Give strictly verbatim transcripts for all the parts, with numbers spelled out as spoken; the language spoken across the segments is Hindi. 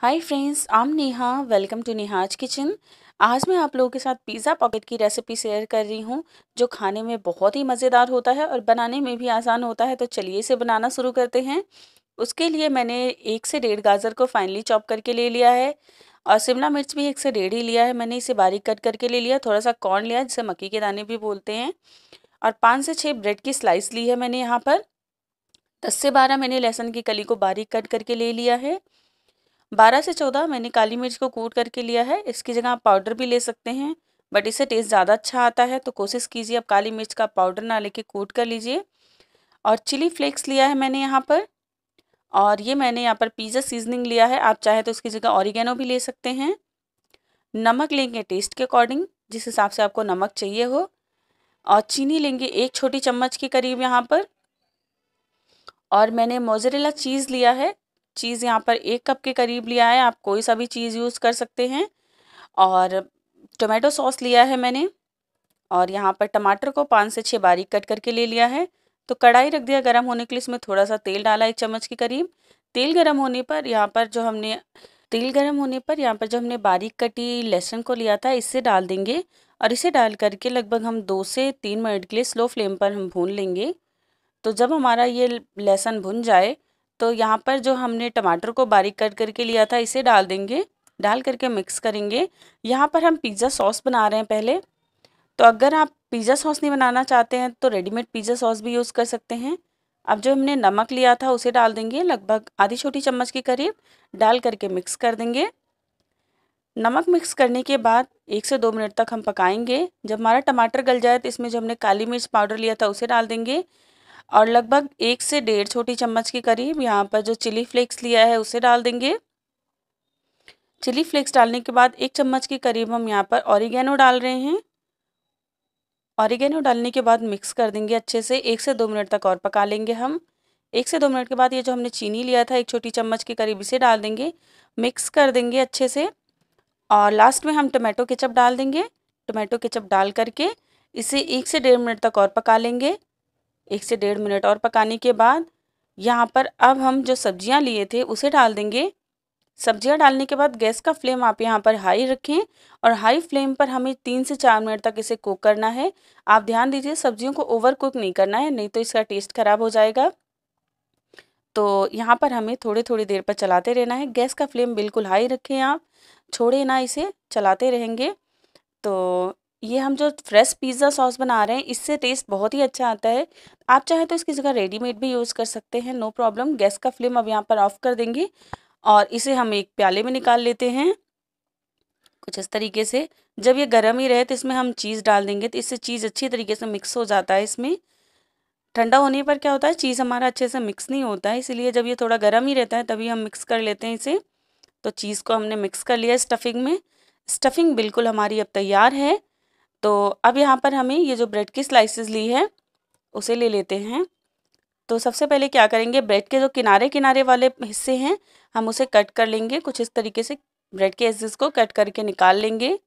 Hi friends, I am Neha. Welcome to Neha's kitchen. आज मैं आप लोगों के साथ पिज़्ज़ा पॉकेट की रेसिपी शेयर कर रही हूँ, जो खाने में बहुत ही मज़ेदार होता है और बनाने में भी आसान होता है। तो चलिए इसे बनाना शुरू करते हैं। उसके लिए मैंने एक से डेढ़ गाजर को फाइनली चॉप करके ले लिया है और शिमला मिर्च भी एक से डेढ़ ही लिया है। मैंने इसे बारीक कट करके ले लिया। थोड़ा सा कॉर्न लिया जिसे मक्की के दाने भी बोलते हैं, और पाँच से छः ब्रेड की स्लाइस ली है मैंने यहाँ पर। दस से बारह मैंने लहसुन की कली को बारीक कट करके ले लिया है। बारह से चौदह मैंने काली मिर्च को कूट करके लिया है। इसकी जगह आप पाउडर भी ले सकते हैं, बट इससे टेस्ट ज़्यादा अच्छा आता है। तो कोशिश कीजिए आप काली मिर्च का पाउडर ना लेके कूट कर लीजिए। और चिली फ्लेक्स लिया है मैंने यहाँ पर, और ये मैंने यहाँ पर पिज़्ज़ा सीजनिंग लिया है। आप चाहे तो इसकी जगह ऑरिगेनो भी ले सकते हैं। नमक लेंगे टेस्ट के अकॉर्डिंग, जिस हिसाब से आपको नमक चाहिए हो। और चीनी लेंगे एक छोटी चम्मच के करीब यहाँ पर। और मैंने मोज़रेला चीज़ लिया है। चीज़ यहाँ पर एक कप के करीब लिया है। आप कोई सा भी चीज़ यूज़ कर सकते हैं। और टोमेटो सॉस लिया है मैंने। और यहाँ पर टमाटर को पाँच से छः बारीक कट करके ले लिया है। तो कढ़ाई रख दिया गर्म होने के लिए। इसमें थोड़ा सा तेल डाला, एक चम्मच के करीब। तेल गर्म होने पर यहाँ पर जो हमने तेल गर्म होने पर यहाँ पर जो हमने बारीक कटी लहसुन को लिया था, इससे डाल देंगे। और इसे डाल करके लगभग हम दो से तीन मिनट के लिए स्लो फ्लेम पर हम भून लेंगे। तो जब हमारा ये लहसुन भुन जाए, तो यहाँ पर जो हमने टमाटर को बारीक कट करके लिया था, इसे डाल देंगे। डाल करके मिक्स करेंगे। यहाँ पर हम पिज़्ज़ा सॉस बना रहे हैं पहले। तो अगर आप पिज़्ज़ा सॉस नहीं बनाना चाहते हैं तो रेडीमेड पिज़्ज़ा सॉस भी यूज़ कर सकते हैं। अब जो हमने नमक लिया था उसे डाल देंगे, लगभग आधी छोटी चम्मच के करीब। डाल करके मिक्स कर देंगे। नमक मिक्स करने के बाद एक से दो मिनट तक हम पकाएंगे। जब हमारा टमाटर गल जाए तो इसमें जो हमने काली मिर्च पाउडर लिया था उसे डाल देंगे। और लगभग एक से डेढ़ छोटी चम्मच के करीब यहाँ पर जो चिली फ्लेक्स लिया है उसे डाल देंगे। चिली फ्लेक्स डालने के बाद एक चम्मच के करीब हम यहाँ पर ऑरिगेनो डाल रहे हैं। ऑरिगेनो डालने के बाद मिक्स कर देंगे अच्छे से। एक से दो मिनट तक और पका लेंगे हम। एक से दो मिनट के बाद ये जो हमने चीनी लिया था एक छोटी चम्मच के करीब, इसे डाल देंगे। मिक्स कर देंगे अच्छे से। और लास्ट में हम टमाटो केचप डाल देंगे। टमाटो केचप डाल करके इसे एक से डेढ़ मिनट तक और पका लेंगे। एक से डेढ़ मिनट और पकाने के बाद यहाँ पर अब हम जो सब्जियाँ लिए थे उसे डाल देंगे। सब्जियाँ डालने के बाद गैस का फ्लेम आप यहाँ पर हाई रखें, और हाई फ्लेम पर हमें तीन से चार मिनट तक इसे कुक करना है। आप ध्यान दीजिए, सब्जियों को ओवर कुक नहीं करना है, नहीं तो इसका टेस्ट ख़राब हो जाएगा। तो यहाँ पर हमें थोड़ी थोड़ी देर पर चलाते रहना है। गैस का फ्लेम बिल्कुल हाई रखें, आप छोड़े ना, इसे चलाते रहेंगे। तो ये हम जो फ्रेश पिज़्ज़ा सॉस बना रहे हैं, इससे टेस्ट बहुत ही अच्छा आता है। आप चाहे तो इसकी जगह रेडीमेड भी यूज़ कर सकते हैं, नो प्रॉब्लम। गैस का फ्लेम अब यहाँ पर ऑफ़ कर देंगे और इसे हम एक प्याले में निकाल लेते हैं, कुछ इस तरीके से। जब ये गर्म ही रहे तो इसमें हम चीज़ डाल देंगे, तो इससे चीज़ अच्छी तरीके से मिक्स हो जाता है इसमें। ठंडा होने पर क्या होता है, चीज़ हमारा अच्छे से मिक्स नहीं होता है, इसलिए जब ये थोड़ा गर्म ही रहता है तभी हम मिक्स कर लेते हैं इसे। तो चीज़ को हमने मिक्स कर लिया स्टफिंग में। स्टफिंग बिल्कुल हमारी अब तैयार है। तो अब यहाँ पर हमें ये जो ब्रेड की स्लाइसेस ली है उसे ले लेते हैं। तो सबसे पहले क्या करेंगे, ब्रेड के जो किनारे किनारे वाले हिस्से हैं हम उसे कट कर लेंगे। कुछ इस तरीके से ब्रेड के एजेस को कट करके निकाल लेंगे।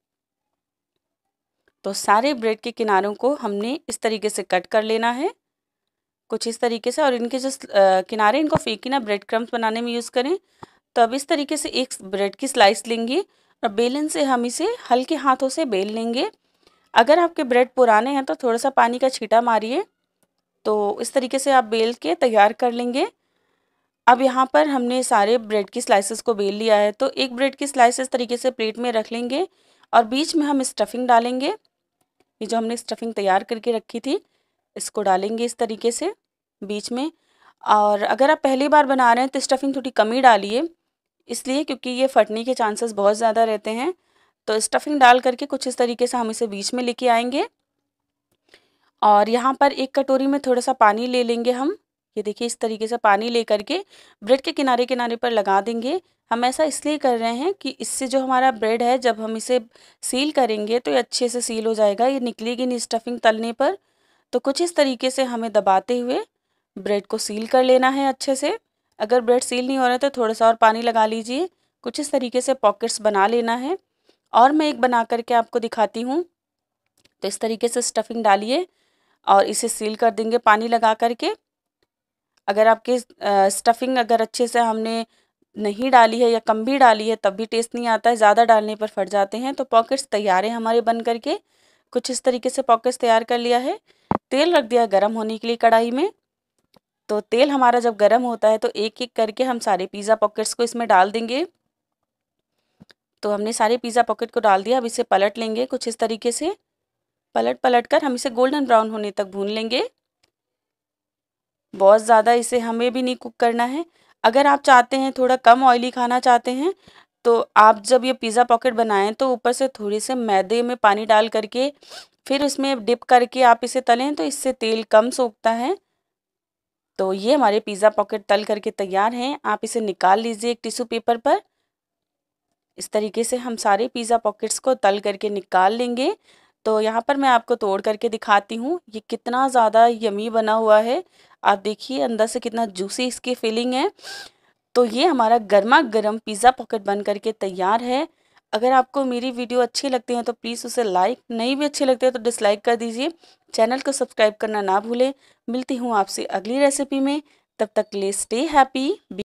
तो सारे ब्रेड के किनारों को हमने इस तरीके से कट कर लेना है, कुछ इस तरीके से। और इनके जो किनारे, इनको फेंकी ना, ब्रेड क्रम्स बनाने में यूज़ करें। तो अब इस तरीके से एक ब्रेड की स्लाइस लेंगे और बेलन से हम इसे हल्के हाथों से बेल लेंगे। अगर आपके ब्रेड पुराने हैं तो थोड़ा सा पानी का छींटा मारिए। तो इस तरीके से आप बेल के तैयार कर लेंगे। अब यहाँ पर हमने सारे ब्रेड की स्लाइसेस को बेल लिया है। तो एक ब्रेड की स्लाइस इस तरीके से प्लेट में रख लेंगे और बीच में हम स्टफिंग डालेंगे। ये जो हमने स्टफिंग तैयार करके रखी थी, इसको डालेंगे इस तरीके से बीच में। और अगर आप पहली बार बना रहे हैं तो स्टफिंग थोड़ी कम ही डालिए, इसलिए क्योंकि ये फटने के चांसेस बहुत ज़्यादा रहते हैं। तो स्टफिंग डाल करके कुछ इस तरीके से हम इसे बीच में लेके आएंगे। और यहाँ पर एक कटोरी में थोड़ा सा पानी ले लेंगे हम। ये देखिए, इस तरीके से पानी ले करके ब्रेड के किनारे किनारे पर लगा देंगे। हम ऐसा इसलिए कर रहे हैं कि इससे जो हमारा ब्रेड है, जब हम इसे सील करेंगे तो ये अच्छे से सील हो जाएगा, ये निकलेगी नहीं स्टफिंग तलने पर। तो कुछ इस तरीके से हमें दबाते हुए ब्रेड को सील कर लेना है अच्छे से। अगर ब्रेड सील नहीं हो रहा है तो थोड़ा सा और पानी लगा लीजिए। कुछ इस तरीके से पॉकेट्स बना लेना है। और मैं एक बना करके आपको दिखाती हूँ। तो इस तरीके से स्टफिंग डालिए और इसे सील कर देंगे पानी लगा करके। अगर आपके स्टफिंग अगर अच्छे से हमने नहीं डाली है या कम भी डाली है तब भी टेस्ट नहीं आता है, ज़्यादा डालने पर फट जाते हैं। तो पॉकेट्स तैयार है हमारे बन करके। कुछ इस तरीके से पॉकेट्स तैयार कर लिया है। तेल रख दिया गरम होने के लिए कढ़ाई में। तो तेल हमारा जब गरम होता है तो एक एक करके हम सारे पिज़्ज़ा पॉकेट्स को इसमें डाल देंगे। तो हमने सारे पिज़्ज़ा पॉकेट को डाल दिया। अब इसे पलट लेंगे कुछ इस तरीके से। पलट पलट कर हम इसे गोल्डन ब्राउन होने तक भून लेंगे। बहुत ज़्यादा इसे हमें भी नहीं कुक करना है। अगर आप चाहते हैं थोड़ा कम ऑयली खाना चाहते हैं तो आप जब ये पिज़्ज़ा पॉकेट बनाएं तो ऊपर से थोड़े से मैदे में पानी डाल करके फिर उसमें डिप करके आप इसे तलें तो इससे तेल कम सोखता है। तो ये हमारे पिज़्ज़ा पॉकेट तल करके तैयार हैं। आप इसे निकाल लीजिए एक टिश्यू पेपर पर। इस तरीके से हम सारे पिज़्ज़ा पॉकेट्स को तल करके निकाल लेंगे। तो यहाँ पर मैं आपको तोड़ करके दिखाती हूँ ये कितना ज़्यादा यमी बना हुआ है। आप देखिए अंदर से कितना जूसी इसकी फीलिंग है। तो ये हमारा गर्मा गर्म पिज़्ज़ा पॉकेट बन करके तैयार है। अगर आपको मेरी वीडियो अच्छी लगती है तो प्लीज़ उसे लाइक, नहीं भी अच्छी लगती है तो डिसलाइक कर दीजिए। चैनल को सब्सक्राइब करना ना भूलें। मिलती हूँ आपसे अगली रेसिपी में। तब तक के लिए स्टे हैप्पी।